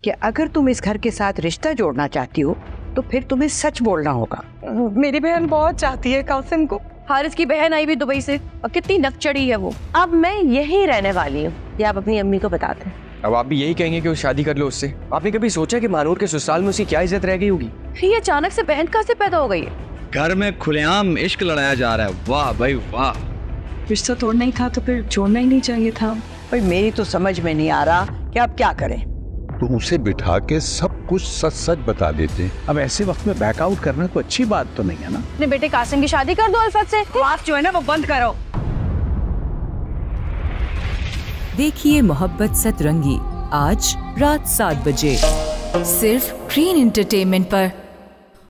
कि अगर तुम इस घर के साथ रिश्ता जोड़ना चाहती हो तो फिर तुम्हें सच बोलना होगा। मेरी बहन बहुत चाहती है कासिम को। हारिस की बहन आई भी दुबई से और कितनी नकचड़ी है वो। अब मैं यही रहने वाली हूँ, ये आप अपनी अम्मी को बता दें। अब आप भी यही कहेंगे कि वो शादी कर लो उससे? आपने कभी सोचा कि मानूर के ससुराल में उसकी क्या इज्जत रह गई होगी? ये अचानक से बहन कहाँ से पैदा हो गई है? घर में खुलेआम इश्क लड़ाया जा रहा है। वाह भाई वाह। रिश्ता तोड़ना ही था तो फिर जोड़ना ही नहीं चाहिए था। भाई मेरी तो समझ में नहीं आ रहा कि अब क्या करें। तो उसे बिठा के सब कुछ सच सच बता देते। अब ऐसे वक्त में बैकआउट करना कोई अच्छी बात तो नहीं है ना। अपने बेटे कासिम की शादी कर दो अल्फत से। आप जो है ना वो बंद करो। देखिए मोहब्बत सतरंगी आज रात 7 बजे सिर्फ ग्रीन एंटरटेनमेंट पर।